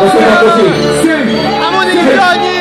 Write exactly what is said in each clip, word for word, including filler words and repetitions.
Aspetta così. Amore di Giogni!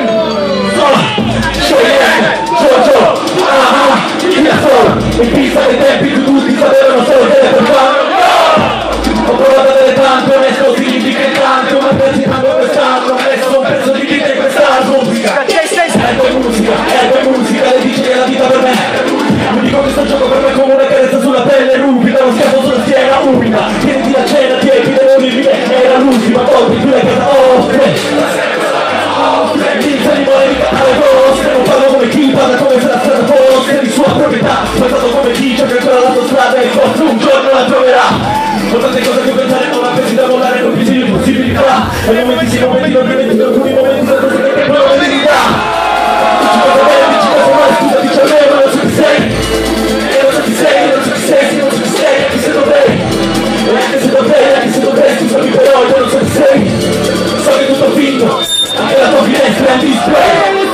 Sciogliere, Giorgio, ah, via solo. In pista dei tempi che tutti sapevano solo che era per fare. Ho provato a delle tante, ho messo significa che tanto, ma pensando quest'anno, ho messo un pezzo di vita in quest'album. È tua musica, è tua musica, le dici che è la vita per me. Mi dico questo gioco per me come una carezza sulla pelle ruvida, lo schiaffo sulla schiena umida. Tieniti la cena, tieni le morire, era l'ultima volta in cui la casa offre. Inizia di morire alle vostre, non parlo come chi parla come se la strada fosse di sua proprietà. Passato come chi gioca ancora la tua strada e forse un giorno la troverà. Ho tante cose che pensare, ho una pesi da volare, non più impossibilità. E nei momenti sì, momenti non momenti, alcuni momenti sono cose che non ho verità. Dici cosa bene, dici cosa male, scusa, dici a me, ma non so chi sei. E non so chi sei, non so chi sei, non so chi sei, anche se dovrei. E anche se dovrei, anche se dovrei, scusami però, io non so chi sei. So che tutto finto, anche la tua finestra è un display.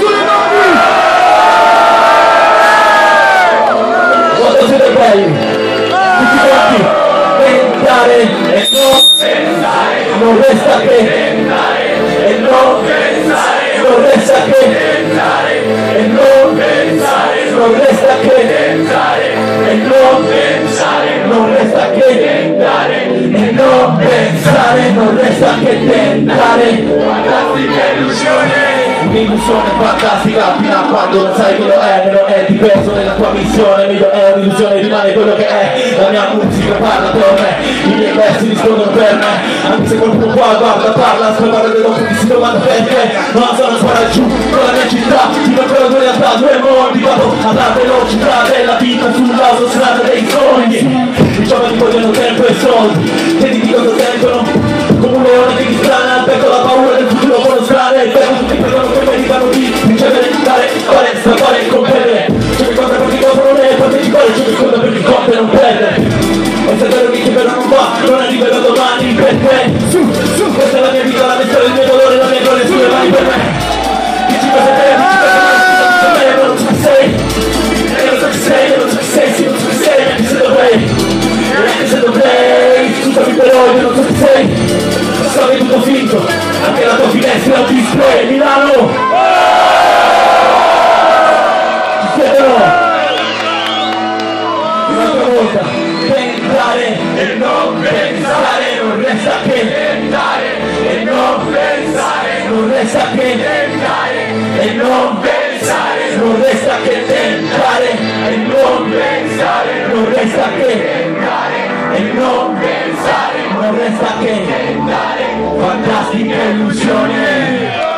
Quando siete belli, tutti quanti, tentare e non pensare, non resta che tentare e non pensare, non resta che tentare e non pensare, non resta che tentare e non pensare, non resta che tentare e non pensare, non resta che tentare. Fantastica illusione. Un'illusione fantastica fino a quando non sai quello è, meno è diverso nella tua missione, meglio è un'illusione, rimane quello che è, la mia musica parla per me, i miei versi rispondono per me, anche se qualcuno qua guarda, parla, spara dell'occhio che si domanda perché, ma sono spara giù con la mia città, fino a quella due realtà, due mondi, vado alla velocità della vita sull'autostrada dei sogni, i giovani vogliono tempo e soldi, che ti dicono sentono, come un leone che ti strana, al becco la paura del futuro con lo strano, e per tutti perdono che meritano di ricevere, dare, fare, strappare e competere. Ciò che conta per chi compra non è partecipare, ciò che conta per chi compra non perdere. E se vero che però non va, non arriverà domani perché su, su, questa è la mia vita, la mia storia, il mio dolore, la mia gloria sulle mani per me. Dici cosa te, dici cosa te, ma non so chi sei. E non so chi sei, non so chi sei, sì, non so chi sei, anche se dovrei. E anche se dovrei, scusami però, io non so chi sei. So che è tutto finto, anche la tua finestra è un display, Milano! Ci chiedono! Un'altra volta, tentare e non pensare, non resta che tentare e non pensare, non resta che tentare e non pensare, non resta che tentare e non pensare, non resta che tentare e non pensare, non resta che tentare. Fantastica illusione.